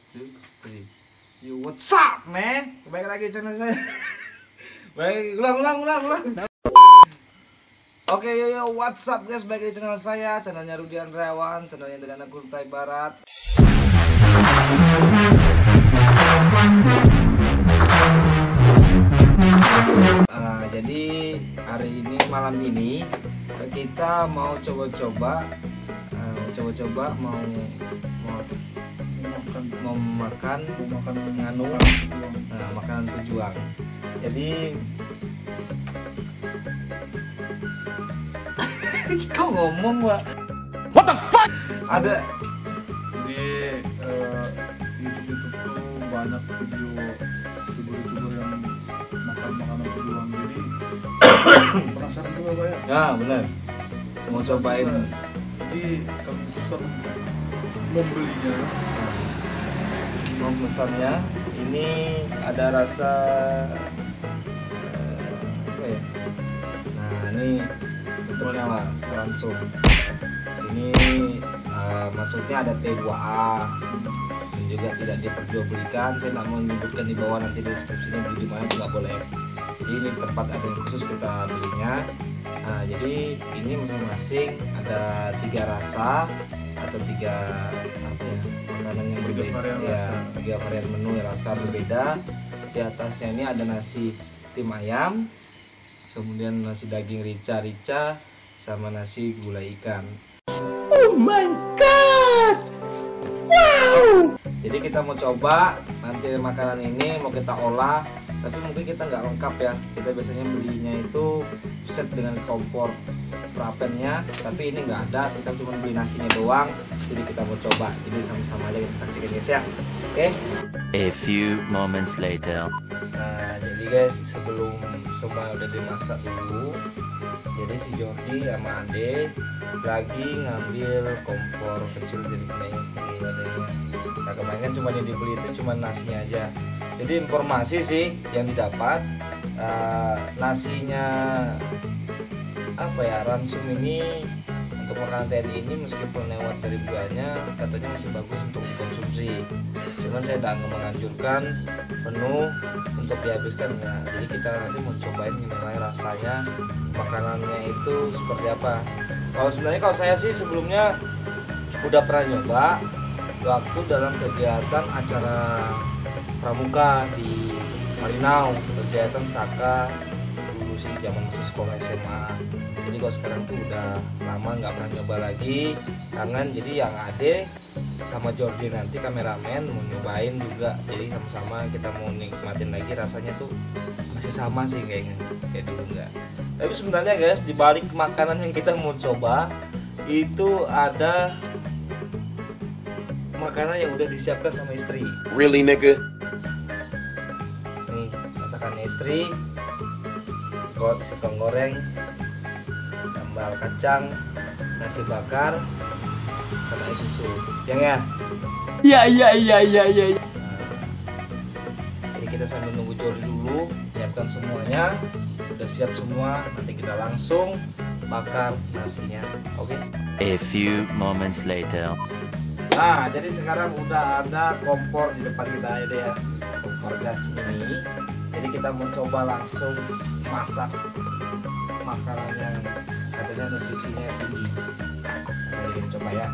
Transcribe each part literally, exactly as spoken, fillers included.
two, three. Yo, what's up, man? Kembali lagi channel saya. Baik, ulang, ulang, ulang, ulang. Oke, yo, yo, what's up guys? Balik lagi channel saya, channelnya Rudy Andriawan, channelnya dari anak Kutai Barat. Uh, jadi hari ini, malam ini kita mau coba-coba, uh, coba-coba mau mau makan, mau makan, mau makan nganu, nah, makanan pejuang. Jadi kau ngomong Pak? What the fuck? Ada di uh, YouTube-YouTube tuh banyak video youtuber-youtuber yang makan makanan pejuang, jadi penasaran juga Pak ya? Ya benar, mau cobain. Jadi kami putuskan membelinya, mau pesannya. Ini ada rasa uh, apa ya? Nah ini bentuknya Pak, langsung. Ini uh, maksudnya ada T dua A dan juga tidak diperjualbelikan. Saya tidak mau menyebutkan di bawah, nanti di deskripsinya beli di mana juga boleh. Jadi ini tempat ada yang khusus kita belinya. Nah, jadi ini masing-masing ada tiga rasa atau tiga apa ya, makanan yang Tiga berbeda varian ya, rasa. tiga varian menu ya, rasa berbeda. Di atasnya ini ada nasi tim ayam, kemudian nasi daging rica-rica, sama nasi gulai ikan. Oh my god, wow. Jadi kita mau coba nanti makanan ini mau kita olah, tapi mungkin kita nggak lengkap ya. Kita biasanya belinya itu set dengan kompor prapennya, tapi ini nggak ada. Kita cuma beli nasinya doang. Jadi kita mau coba. Jadi sama-sama aja kita saksikan guys ya. Oke? Okay? A few moments later. Nah, jadi guys, sebelum semua udah dimasak dulu, jadi si Jordi sama Ade lagi ngambil kompor kecil dari punyanya sendiri adanya. Nah, kemarin kan cuma yang dibeli itu cuma nasinya aja. Jadi informasi sih yang didapat, uh, nasinya apa ya, ransum ini untuk makanan T N I ini meskipun lewat dari buahnya katanya masih bagus untuk dikonsumsi. Cuman saya tidak menganjurkan penuh untuk dihabiskan ya. Jadi kita nanti mau cobain gimana rasanya, makanannya itu seperti apa. Kalau sebenarnya kalau saya sih sebelumnya udah pernah nyoba waktu dalam kegiatan acara pramuka di Marinau, kegiatan Saka dulu sih zaman masih sekolah S M A. Jadi kalau sekarang tuh udah lama nggak pernah nyoba lagi, kangen. Jadi yang Ade sama Jordi nanti kameramen mau nyobain juga, jadi sama-sama kita mau nikmatin lagi rasanya tuh masih sama sih kayaknya kayak dulu enggak. Tapi sebenarnya guys, di balik makanan yang kita mau coba itu ada makanan yang udah disiapkan sama istri. Really nigga? Nih masakannya istri, kok singkong goreng, sambal kacang, nasi bakar, sama es susu, yang ya. Ya ya ya ya ya. Nah, jadi kita sambil nunggu Jordi dulu, siapkan semuanya, udah siap semua, nanti kita langsung bakar nasinya, oke? Okay? A few moments later. Nah, jadi sekarang udah ada kompor di depan kita ini ya, kompor gas mini. Jadi kita mau coba langsung masak makanan yang katanya nutrisinya tinggi. Jadi kita coba ya.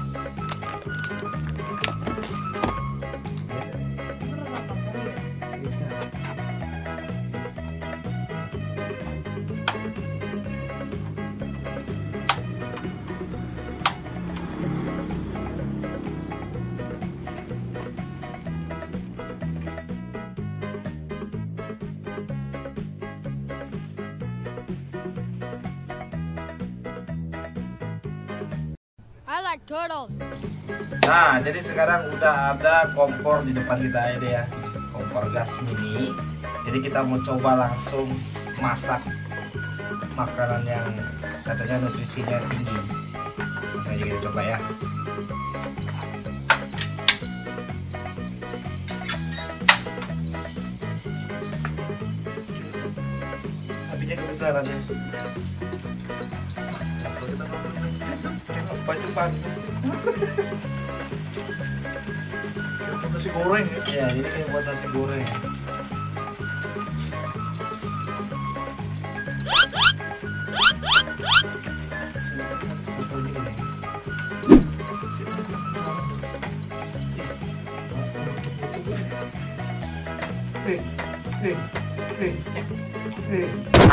I like turtles. Nah, jadi sekarang udah ada kompor di depan kita ini ya, kompor gas mini. Jadi kita mau coba langsung masak makanan yang katanya nutrisinya tinggi. Langsung aja kita coba ya. Apinya kebesaran ya. Apa cepat? nasi goreng ya. Ya, jadi ini buat nasi goreng. Eh, eh, eh, eh.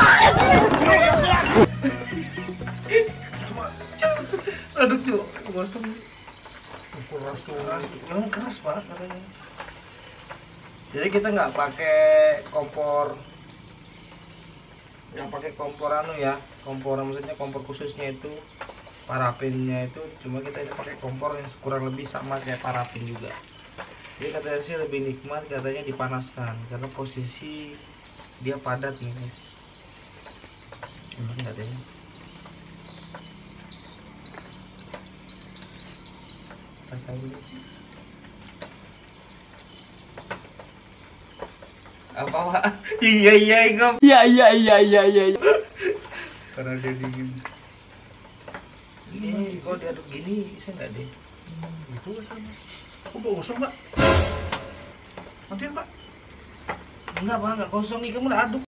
Aduh cuk, gosong. Keras keras, memang keras banget katanya. Jadi kita nggak pakai kompor, nggak pakai kompor anu ya, kompor maksudnya kompor khususnya itu paraffinnya itu, cuma kita itu pakai kompor yang kurang lebih sama kayak parafin juga. Jadi katanya sih lebih nikmat katanya dipanaskan karena posisi dia padat nih. Ini nggak ada. Apa pak? Iya iya ikam. Ya ya ya ya ya. Karena dia dingin. Ini kalau diaduk gini bisa nggak deh? Itu kan. Aku bawa gosong mbak. Nanti mbak. Enggak pak, nggak kosong nih kamu udah aduk.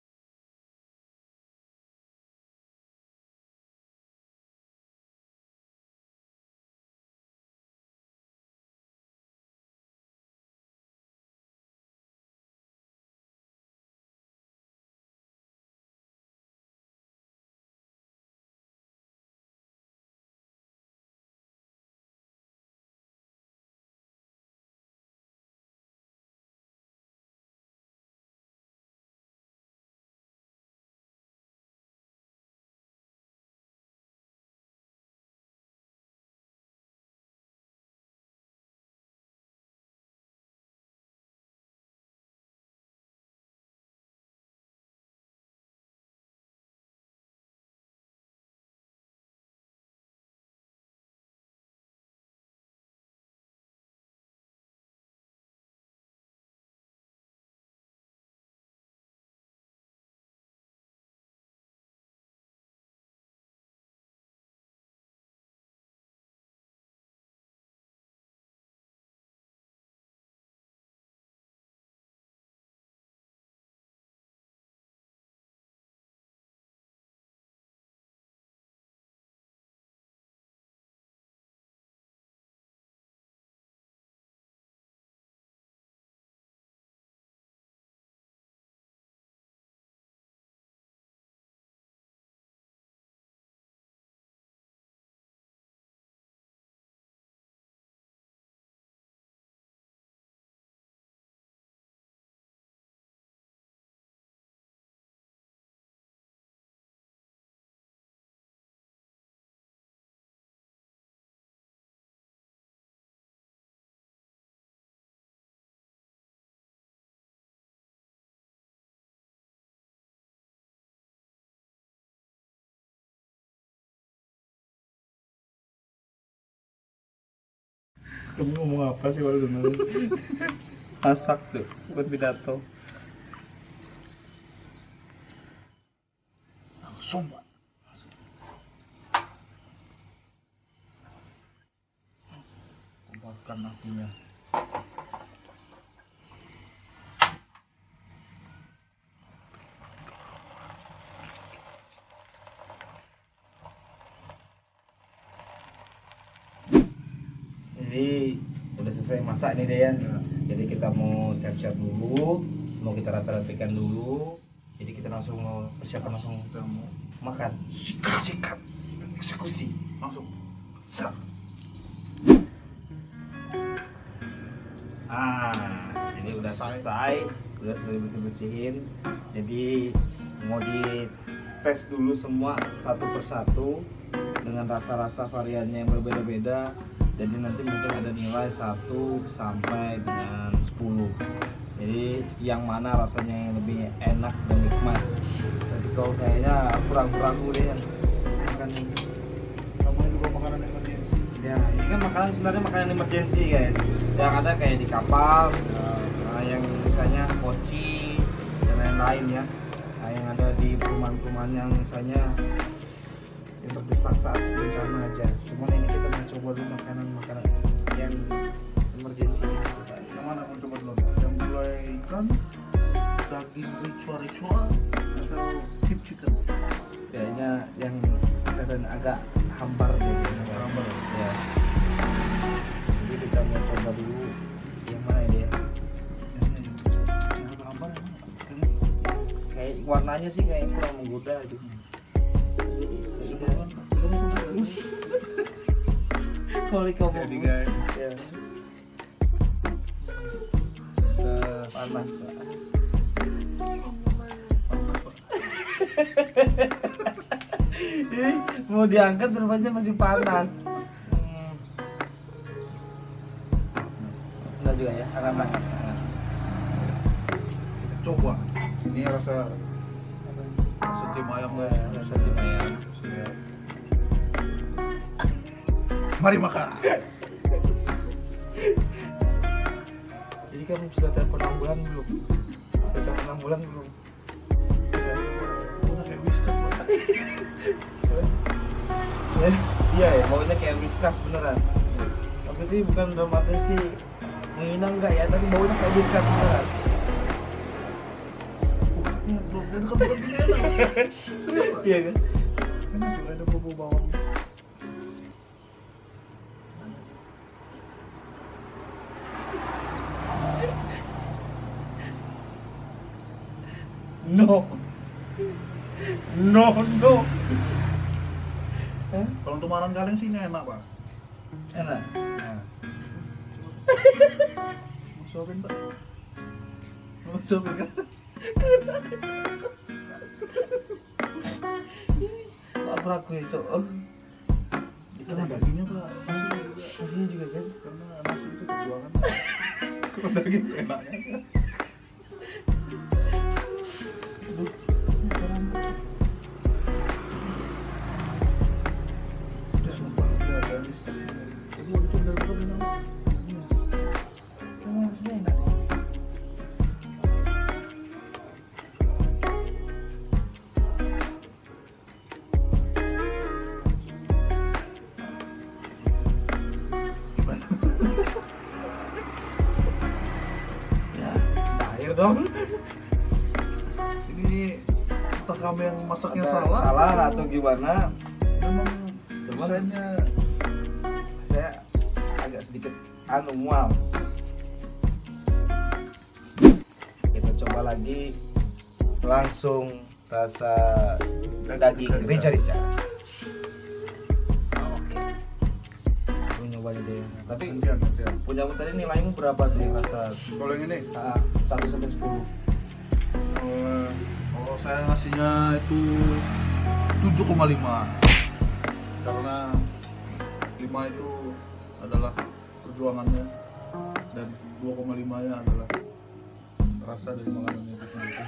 Kamu ngomong apa sih baru dengerin? Masak tuh, buat pidato. Langsung mbak. Kumpulkan apinya. Jadi udah selesai masak nih Deyan. Jadi kita mau siap-siap dulu, mau kita rata-ratakan dulu. Jadi kita langsung mau persiapan langsung Kita mau makan. sikat sikat, eksekusi langsung. Serap. Ah, ini udah selesai, udah selesai bersih-bersihin. Jadi mau di tes dulu semua satu persatu dengan rasa-rasa variannya yang berbeda-beda. Jadi nanti mungkin ada nilai satu sampai dengan sepuluh. Jadi yang mana rasanya yang lebih enak dan nikmat. Jadi kalau kayaknya kurang-kurang deh yang makan ini. Kamu juga makanan emergency. Ya, ini kan makanan sebenarnya makanan emergency guys. Yang ada kayak di kapal, nah, yang misalnya skoci dan lain-lain ya. Nah, yang ada di perumahan-perumahan yang misalnya yang terdesak saat bencana aja. Cuman ini kita mau coba dulu makanan-makanan yang emergency gitu kan. Yang mana pun? ayam, daging ritual-ritual, atau hip chicken? Kayaknya yang kelihatan agak hambar gitu. Hambar. Ya. Jadi kita mau coba dulu yang mana ini ya? Yang agak hambar yang mana? Ini Kayak warnanya sih kayak kurang menggoda gitu. Kalau kamu Jadi guys, ya. Eh, panas Pak. panas Pak. Ini mau diangkat rupanya masih panas. Hmm. Enggak juga ya, hangat hangat. Kita coba. Ini rasa rasa tim ayam Wah, rasa tim ayam. Siap. Mari makan. Jadi kamu sudah telepon ambulan belum? Sudah telepon ambulan belum? Udah kayak whiskas Pak. Eh, iya ya, baunya kayak whiskas beneran. Maksudnya bukan dalam arti sih menghina enggak ya, tapi baunya kayak whiskas beneran. Belum dan kebetulan gini enak. Serius Pak. Iya kan? Enak juga ada bumbu bawang. No. No, no. Eh, Kalau untuk marang kaleng sih ini enak Pak. enak. Nah. Mau suapin Pak? Mau suapin kan? Apa aku itu? Oh. Itu kan dagingnya Pak. Nasinya juga. Nasinya juga kan? Karena nasi itu perjuangan. Kalau daging itu enaknya. Aduh. Udah sumpah udah ada whiskas. Jadi udah coba dari tadi nama. Emang nasinya enak. Gimana? Ya, ayo dong. Ini entah kami yang masaknya Ada salah. salah atau gimana? Memang Cuman- desainnya Saya agak sedikit anu mual. Kita coba lagi langsung rasa daging rica-rica. Oke. Aku nyobain deh. Tapi gantian, gantian. punyamu tadi nilaimu berapa tuh yang rasa Kalau yang ini, ah, satu sampai sepuluh? eh, kalau saya ngasihnya itu tujuh koma lima karena lima itu adalah perjuangannya dan dua koma lima nya adalah rasa dari makanannya itu sendiri.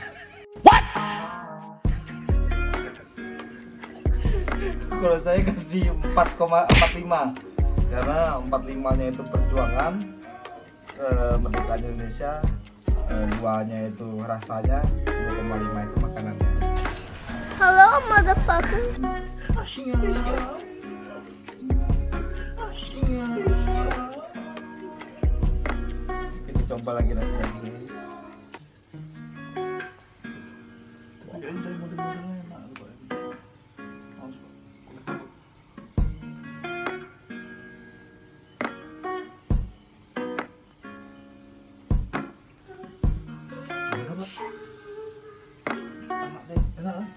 Kalau saya kasih empat koma empat lima karena empat lima nya itu perjuangan, eh, merdeka Indonesia, eh, duanya itu rasanya, dua koma lima itu makanannya. Hello, motherfucker. Asyiknya, asyiknya. Kita coba lagi nasi dagingnya. Ya ini dari model-modelnya enak tuh, Pak. Males, Pak. Gimana, Pak? Enak deh. Enak kan?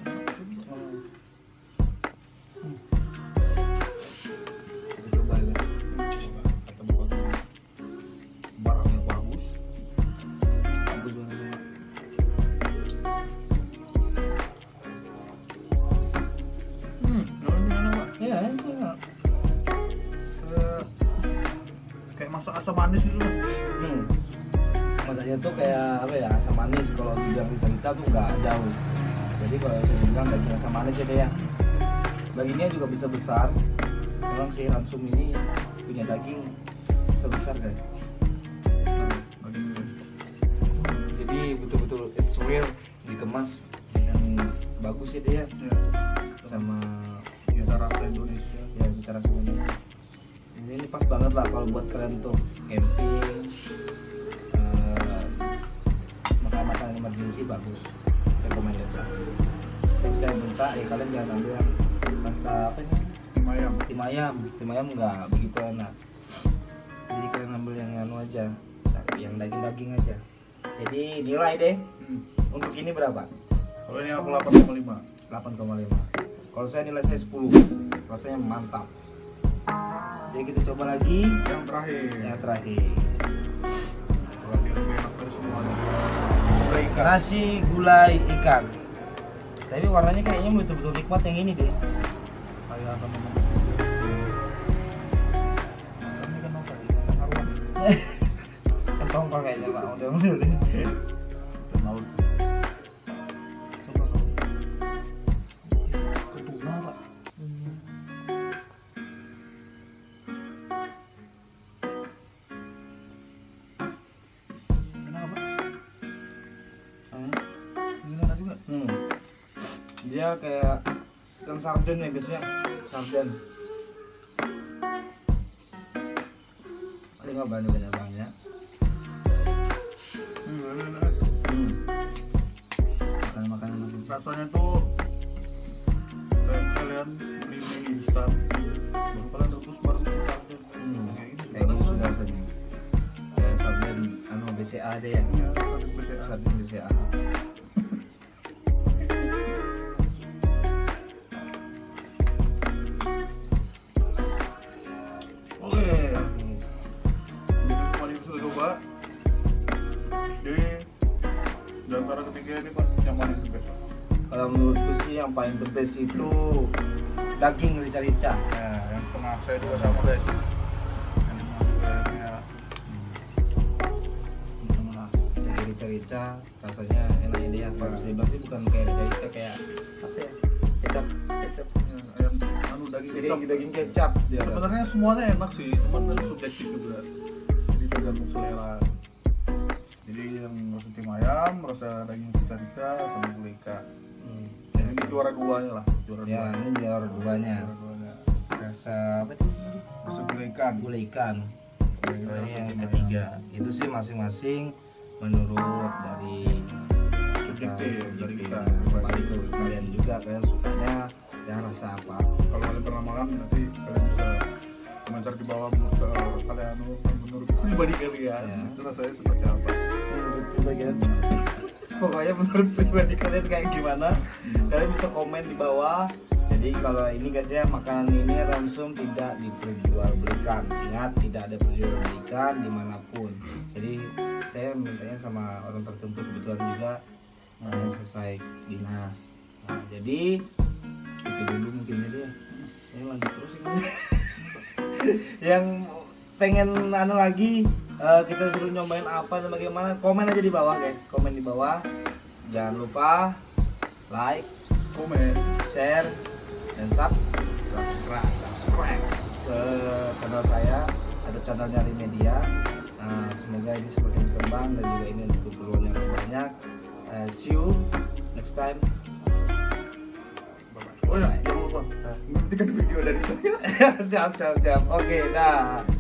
Kita coba ya. Ketemu ketemu barang yang bagus. Aku juga nanya. Hmm, gimana Pak? Iya, itu enak. Eh, kayak masak asam manis gitu Pak. Hmm. Masaknya tuh kayak apa ya, asam manis. Kalau bilang rica-rica tuh nggak jauh. Jadi kalau saya bilang daging asam manis ya deh ya. Dagingnya juga bisa besar. Memang si Ransum ini punya daging bisa besar guys. Jadi betul-betul it's real, dikemas yang bagus ya dia. Ya, Sama kita rasa Indonesia. ya kita rasa Indonesia. Ini, ini pas banget lah kalau buat kalian tuh camping, eh, makan bagus, recommended lah. Yang saya minta ya kalian jangan ambil yang rasa apa ini? Tim ayam. Tim ayam, tim ayam nggak begitu enak. Jadi kalian ambil yang anu aja, yang daging-daging aja. Jadi nilai deh Hmm. untuk ini berapa? Kalau ini aku delapan koma lima. delapan koma lima. Kalau saya nilai saya sepuluh. Rasanya mantap. Jadi kita coba lagi Yang terakhir. yang terakhir. Kalau dia lebih enak dari semuanya. Gulai ikan. Nasi gulai ikan. Tapi warnanya kayaknya betul-betul nikmat yang ini deh. Kayak akan ngomong. Ini kan apa? Ikan aruan. Kan tongkol kayaknya Pak, udah-udah deh. Ikan laut. Coba kau. Ketuna Pak. Enak apa? Hmm. Ini enak juga. Hmm. Dia kayak ikan sarden ya biasanya, sarden. Ini nggak banyak banyak banyak. Hmm, enak, enak. Hmm. Makanan makanan macam Rasanya tuh kayak kalian beli mie instan baru kalian rebus baru sarden. Hmm. Kayak gitu. Kayak gitu sudah rasanya. Kayak sarden anu B C A deh ya. Ya, sarden B C A. Sarden B C A. Oke, jadi kemarin sudah coba. Jadi di antara ketiga ini Pak, yang mana yang the best Pak? Kalau menurutku sih yang paling the best itu daging rica-rica. Nah, yang tengah saya juga sama guys. Yang tengah juga ya. Nah, jadi rica-rica rasanya enak ini ya. Kalau bisa dibilang sih bukan kayak rica-rica kayak apa ya? Kecap, kecap. Ya, ayam anu daging kecap. Daging, daging kecap dia. Sebenarnya semuanya enak sih, cuman kan subjektif juga. Jadi tergantung selera. Jadi yang rasa tim ayam, rasa daging rica-rica, sama gulai ikan. Hmm. Yang ini juara duanya lah, juara Ya, dua. ini dia orang duanya. Juara duanya. Rasa apa itu? Rasa gulai ikan. Gulai ikan. Gulai Ini ikan yang tim ketiga. ayam. Itu sih masing-masing menurut dari Subjektif, dari kita. Kembali ke kalian juga, kalian sukanya yang rasa apa? Kalau kalian pernah makan nanti kalian bisa komentar di bawah menurut uh, kalian menurut pribadi kalian Ya. itu rasanya seperti apa. Menurut pribadi pokoknya menurut pribadi kalian kayak gimana? Kalian bisa komen di bawah. Jadi kalau ini guys ya, makanan ini langsung tidak diperjualbelikan. Ingat, tidak ada perjualbelikan dimanapun. Jadi saya mintanya sama orang tertentu kebetulan juga yang selesai dinas. Nah, jadi itu dulu mungkin ya dia. Ini lanjut terus ini. Yang pengen anu lagi eh, kita suruh nyobain apa dan bagaimana, komen aja di bawah guys, komen di bawah. Jangan lupa like, Komen. share, dan sub subscribe subscribe ke channel saya. Ada channelnya Rimedia. Nah, semoga ini semakin berkembang dan juga ini untuk keperluan yang lebih banyak. Uh, see you next time. Oh ya, jangan lupa nantikan video dari saya. Siap siap siap. Oke, dah.